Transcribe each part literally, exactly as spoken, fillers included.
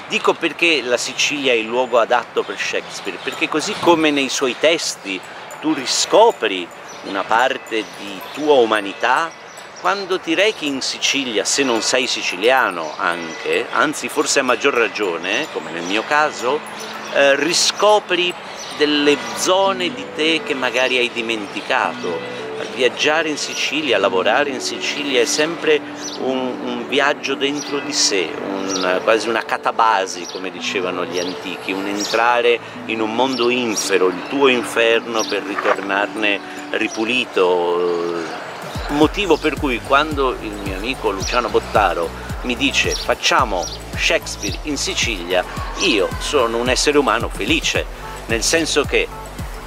Dico perché la Sicilia è il luogo adatto per Shakespeare, perché così come nei suoi testi tu riscopri una parte di tua umanità, quando ti rechi in Sicilia, se non sei siciliano anche, anzi forse a maggior ragione, come nel mio caso, eh, riscopri delle zone di te che magari hai dimenticato. Viaggiare in Sicilia, lavorare in Sicilia è sempre un, un viaggio dentro di sé, un, quasi una catabasi, come dicevano gli antichi, un entrare in un mondo infero, il tuo inferno, per ritornarne ripulito. Motivo per cui quando il mio amico Luciano Bottaro mi dice facciamo Shakespeare in Sicilia, io sono un essere umano felice, nel senso che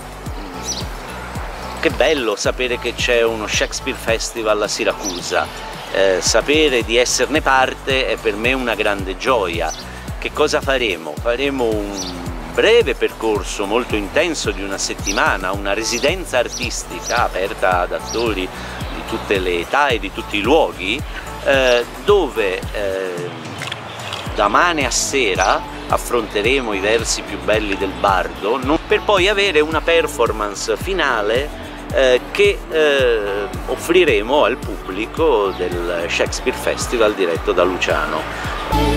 che bello sapere che c'è uno Shakespeare Festival a Siracusa, eh, sapere di esserne parte è per me una grande gioia. Che cosa faremo? Faremo un breve percorso molto intenso di una settimana, una residenza artistica aperta ad attori di tutte le età e di tutti i luoghi, eh, dove eh, da mane a sera affronteremo i versi più belli del bardo, non, per poi avere una performance finale Eh, che eh, offriremo al pubblico del Shakespeare Festival diretto da Luciano.